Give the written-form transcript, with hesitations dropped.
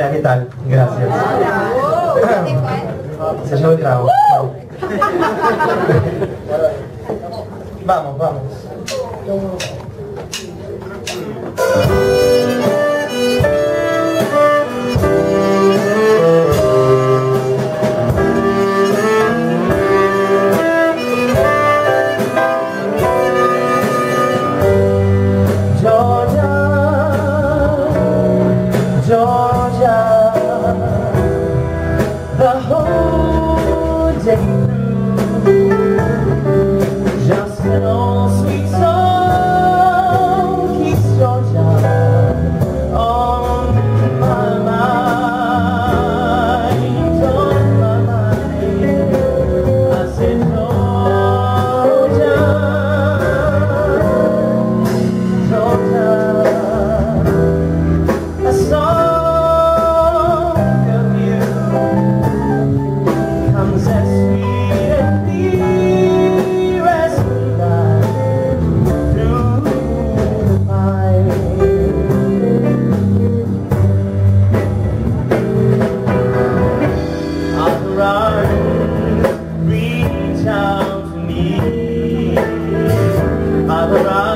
Hola, ¿qué tal? Gracias. Se llevó el trago. Vamos, vamos. Georgia, the whole day through, just an old sweet song keeps Georgia on my mind, on my mind. I said, Georgia, Georgia, a song reach out to me.